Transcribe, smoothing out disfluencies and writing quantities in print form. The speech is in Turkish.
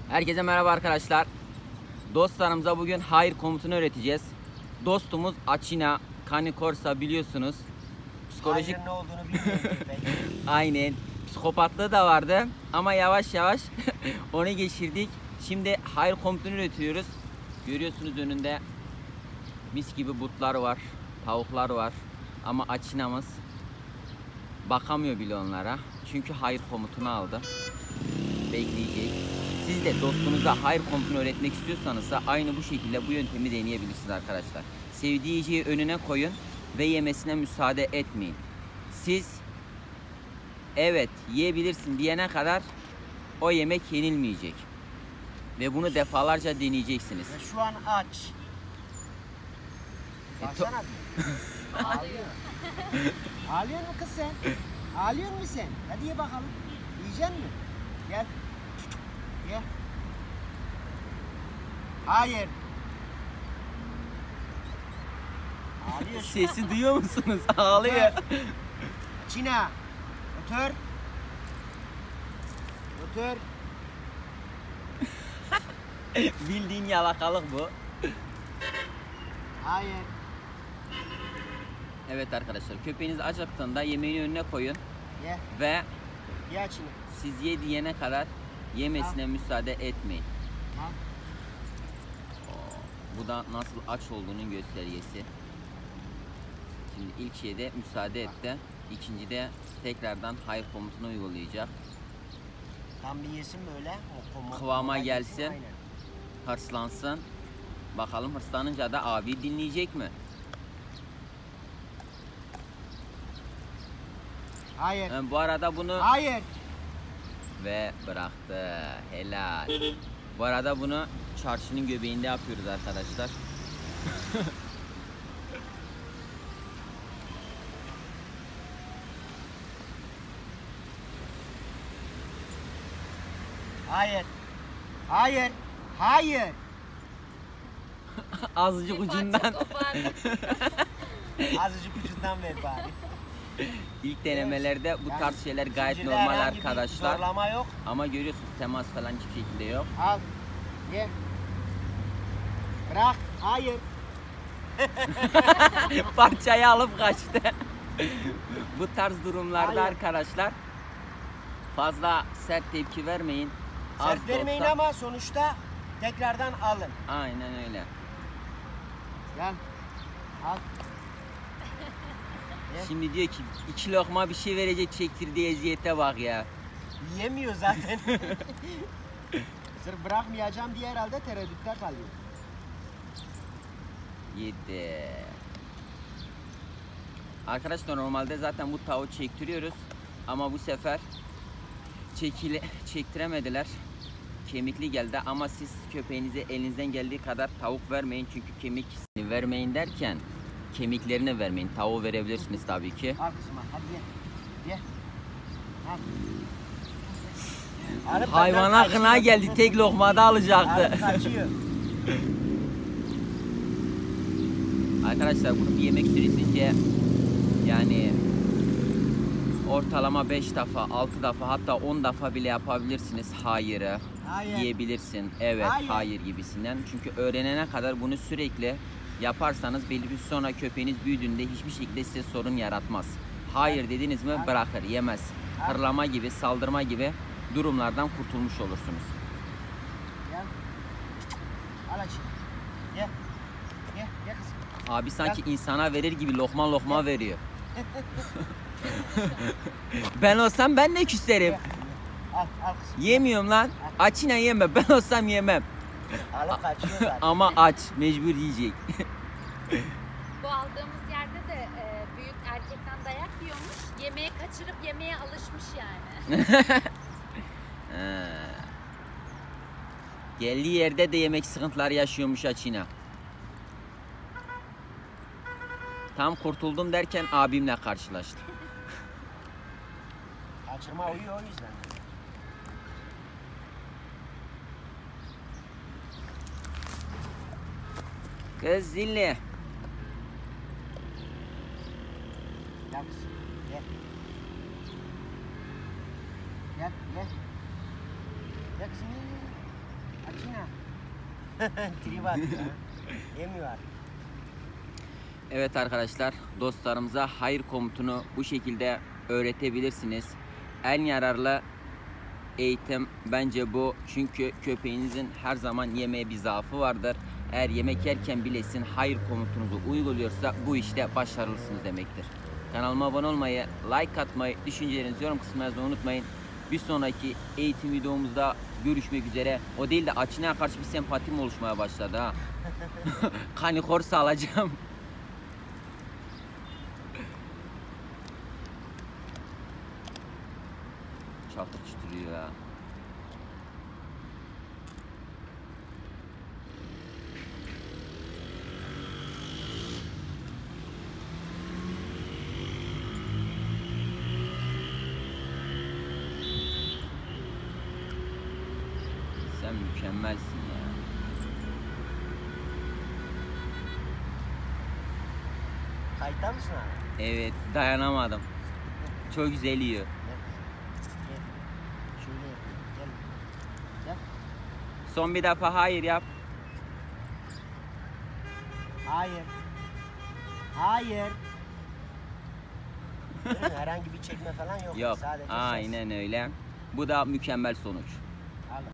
Herkese merhaba arkadaşlar. Dostlarımıza bugün hayır komutunu öğreteceğiz. Dostumuz Acina Canicorsa, biliyorsunuz. Psikolojik Hayır ne olduğunu bilmiyorum. aynen. Psikopatlığı da vardı ama yavaş yavaş onu geçirdik. Şimdi hayır komutunu üretiyoruz. Görüyorsunuz önünde mis gibi butlar var, tavuklar var. Ama Acina'mız bakamıyor bile onlara. Çünkü hayır komutunu aldı. Bekleyecek. Siz de dostunuza hayır komutunu öğretmek istiyorsanız da aynı bu şekilde bu yöntemi deneyebilirsiniz arkadaşlar. Sevdiği yiyeceği önüne koyun ve yemesine müsaade etmeyin. Siz evet yiyebilirsin diyene kadar o yemek yenilmeyecek. Ve bunu defalarca deneyeceksiniz. Ve şu an aç. Baksana bir. Ağlıyor. Ağlıyor mu kız sen? Ağlıyor musun sen? Hadi ye bakalım. Yiyecek misin? Gel. Ye. Hayır. Ağlıyor şu. Sesi duyuyor musunuz? Ağlıyor. Çina. Otur. Otur. Bildiğin yalakalık bu. Hayır. Evet arkadaşlar, köpeğiniz acıktığında yemeğini önüne koyun Ye. ve Ye Çina. siz ye diyene kadar yemesine müsaade etmeyin. Al. Bu da nasıl aç olduğunun göstergesi. Şimdi ilk şeyde müsaade etti. İkincide tekrardan hayır komutunu uygulayacak. Tam bir yesin böyle. O Kıvama yesin, gelsin. aynen. Hırslansın. Bakalım hırslanınca da abi dinleyecek mi? Hayır. Bu arada bunu Hayır. ve bıraktı. Helal. Bu arada bunu çarşının göbeğinde yapıyoruz arkadaşlar. Hayır. Hayır. Hayır. Azıcık ucundan. Azıcık ucundan ver bari. İlk denemelerde bu Yani tarz şeyler gayet zincirde normal herhangi bir arkadaşlar. zorlama yok. Ama görüyorsunuz temas falan hiçbir şekilde yok. Al. Ye. Bırak. Hayır. Parçayı alıp kaçtı. Bu tarz durumlarda Hayır. arkadaşlar fazla sert tepki vermeyin. Az Sert da vermeyin olsa- ama sonuçta tekrardan alın. Aynen öyle. Gel. Al. Şimdi diyor ki 2 lokma bir şey verecek, çektirdiği eziyete bak ya. Yiyemiyor zaten. Sırf bırakmayacağım diye herhalde tereddütte kalıyor. Yedi. Arkadaşlar normalde zaten bu tavuğu çektiriyoruz. Ama bu sefer çektiremediler. Kemikli geldi ama siz köpeğinize elinizden geldiği kadar tavuk vermeyin. Çünkü kemik vermeyin derken kemiklerini vermeyin. Tavuğu verebilirsiniz tabii ki. Al kızım al. Hadi ye. Ye. Al. Alıp Hayvan benden aklına kaçıyor. geldi, tek lokmada alacaktı. Alıp kaçıyor. Arkadaşlar bunun bir yemek süresince yani ortalama 5 defa, 6 defa, hatta 10 defa bile yapabilirsiniz hayırı. Hayır. Yiyebilirsin, evet, Hayır. hayır gibisinden. Çünkü öğrenene kadar bunu sürekli yaparsanız belli bir sonra köpeğiniz büyüdüğünde hiçbir şekilde size sorun yaratmaz. Hayır dediniz mi bırakır, yemez. Hırlama gibi, saldırma gibi durumlardan kurtulmuş olursunuz. Gel. Al aşağı. Ye. Ye. Ye kızım. Abi sanki insana verir gibi lokma lokma veriyor. Ben olsam ben de küserim. Al. Al kızım. Yemiyorum lan. Açına yeme. Ben olsam yemem. Alıp kaçıyor zaten. Ama aç. Mecbur yiyecek. Bu aldığımız yerde de büyük erkekten dayak yiyormuş. Yemeğe kaçırıp yemeğe alışmış yani. Ha. Geldiği yerde de yemek sıkıntıları yaşıyormuş Açina. Tam kurtuldum derken abimle karşılaştı. Kaçırma uyuyor o yüzden. Kız zilli. Gel kızım. Gel. Gel. Gel. Gel kızım. Açına. Trip atıyor ha. Yemiyor artık. Evet arkadaşlar, dostlarımıza hayır komutunu bu şekilde öğretebilirsiniz. En yararlı eğitim bence bu. Çünkü köpeğinizin her zaman yemeğe bir zaafı vardır. Eğer yemek yerken bilesin hayır komutunuzu uyguluyorsa bu işte başarılısınız demektir. Kanalıma abone olmayı, like atmayı, düşüncelerinizi yorum kısmına yazmayı unutmayın. Bir sonraki eğitim videomuzda görüşmek üzere. O değil de Açına'ya karşı bir sempatim oluşmaya başladı ha. Kanikorsa alacağım. Çatır çıtırıyor ya. Sen mükemmelsin ya. Kayıtta mısın abi? Evet, dayanamadım. Çok güzel yiyor. Gel. Şöyle yapayım. Gel. Gel. Son bir defa hayır yap. Hayır. Hayır. Değil mi? Herhangi bir çekme falan yok. Yok, Sadece ses. aynen öyle. Bu da mükemmel sonuç.